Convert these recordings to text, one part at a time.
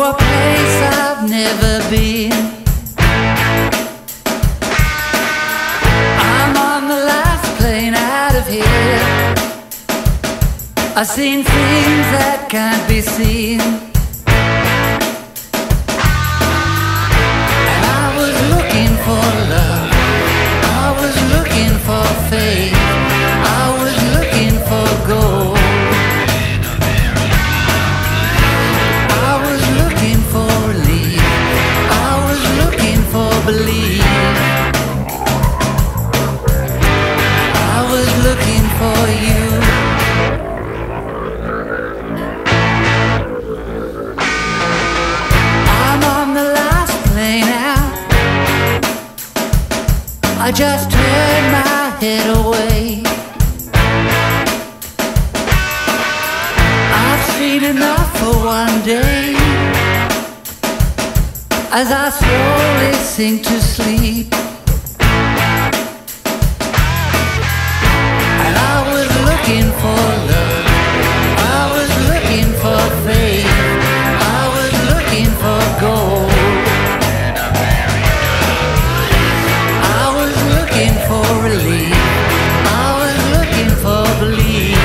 a place I've never been. I'm on the last plane out of here. I've seen things that can't be seen, and I was looking for love, I was looking for faith, I was looking for gold. I was looking for relief, I was looking for belief, I was looking for you. I'm on the last plane out. I just turned my head away. I've seen enough for one day, as I slowly sink to sleep. And I was looking for love, I was looking for faith, I was looking for gold. I was looking for relief, I was looking for belief,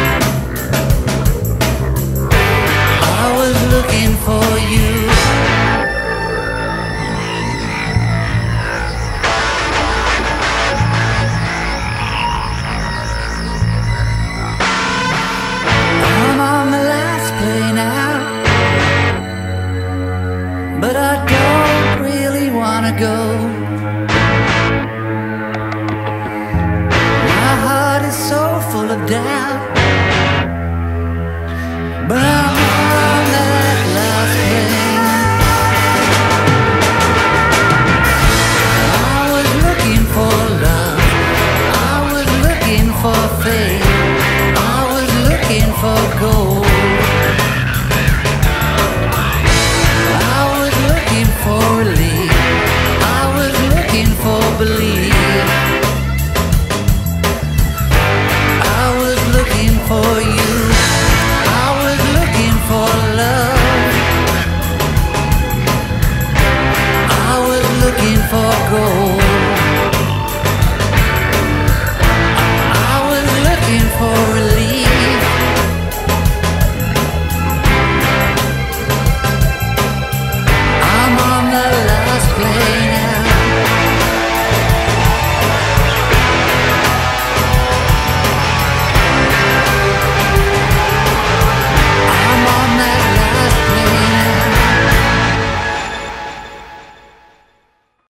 I was looking for you. I'm on the last plane out, but I don't really wanna go. My heart is so full of doubt,